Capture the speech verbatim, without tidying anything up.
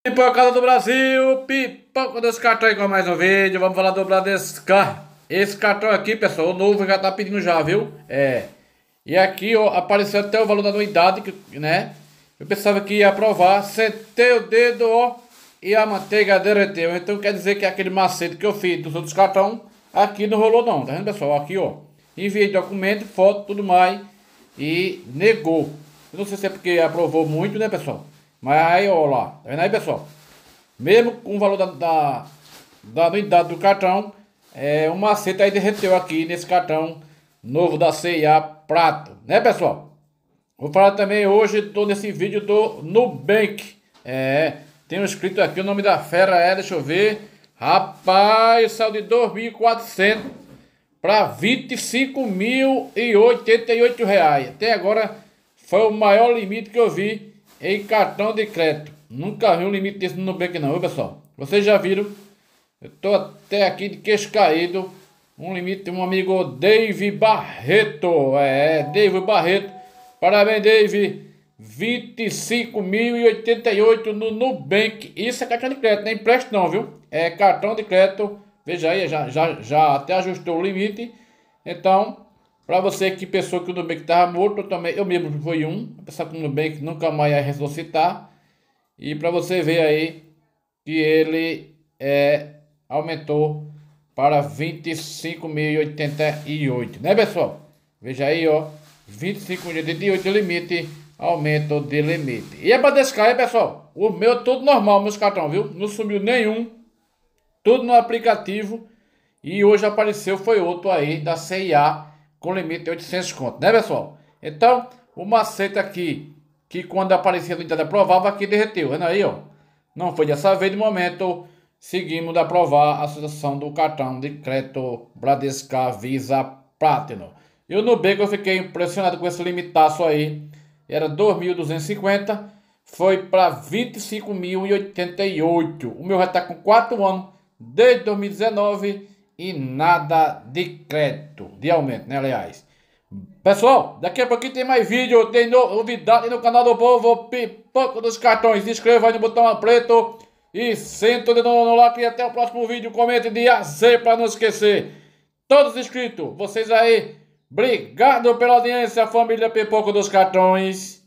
Pipoca do Brasil, pipoca dos cartões com mais um vídeo. Vamos falar do Bradescar. Esse cartão aqui, pessoal, o novo já tá pedindo já, viu? É. E aqui, ó, apareceu até o valor da anuidade, que, né? Eu pensava que ia aprovar. Sentei o dedo, ó, e a manteiga derreteu. Então quer dizer que aquele macete que eu fiz dos outros cartões, aqui não rolou não, tá vendo, pessoal? Aqui, ó, enviei documento, foto, tudo mais, e negou. Eu não sei se é porque aprovou muito, né, pessoal? Mas aí, ó lá, tá vendo aí, pessoal? Mesmo com o valor da, da, da anuidade do cartão, é, o macete aí derreteu aqui nesse cartão novo da C e A Prato, né, pessoal? Vou falar também hoje, tô nesse vídeo do Nubank. É, tem escrito aqui o nome da fera, é, deixa eu ver. Rapaz, saiu de dois mil e quatrocentos para vinte e cinco mil e oitenta e oito reais. Até agora foi o maior limite que eu vi em cartão de crédito. Nunca vi um limite desse no Nubank não, viu, pessoal? Vocês já viram? Eu tô até aqui de queixo caído. Um limite de um amigo Dave Barreto. É, Dave Barreto. Parabéns, Dave. vinte e cinco mil e oitenta e oito no Nubank. Isso é cartão de crédito, não é empréstimo não, viu? É cartão de crédito. Veja aí, já, já, já até ajustou o limite. Então, para você que pensou que o Nubank estava morto, eu, também, eu mesmo fui um. Pensar que o Nubank nunca mais ia ressuscitar. E para você ver aí que ele é, aumentou para vinte e cinco mil e oitenta e oito, né, pessoal? Veja aí, ó, vinte e cinco mil e oitenta e oito limite, aumento de limite. E é para descarregar, pessoal, o meu tudo normal, meus cartões, viu? Não sumiu nenhum, tudo no aplicativo. E hoje apareceu, foi outro aí da C e A com limite de oitocentos conto, né, pessoal? Então, o macete aqui, que quando aparecia no unidade aprovava, aqui derreteu, vendo aí, ó. Não foi dessa vez, de momento, seguimos de aprovar a associação do cartão de crédito Bradescar Visa Platinum. E o Nubank, eu fiquei impressionado com esse limitaço aí. Era dois mil duzentos e cinquenta, foi para vinte e cinco mil e oitenta e oito. O meu já está com quatro anos, desde dois mil e dezenove, e nada de crédito, de aumento, né, aliás. Pessoal, daqui a pouquinho tem mais vídeo, tem novidade no canal do povo, pipoca dos cartões. Se inscreva aí no botão preto e senta o dedo no like. E até o próximo vídeo, comente de A a Z para não esquecer. Todos inscritos, vocês aí, obrigado pela audiência, família Pipoca dos Cartões.